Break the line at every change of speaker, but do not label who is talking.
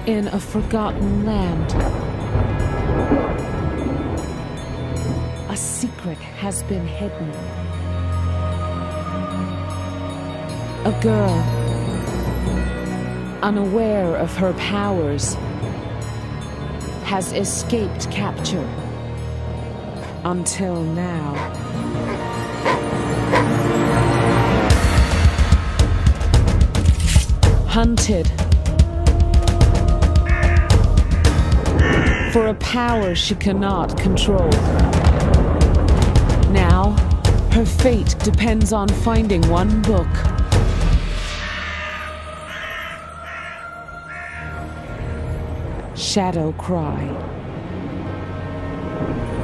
in a forgotten land. A secret has been hidden. A girl, unaware of her powers, has escaped capture. Until now. Hunted for a power she cannot control. Now, her fate depends on finding one book. Shadowcry.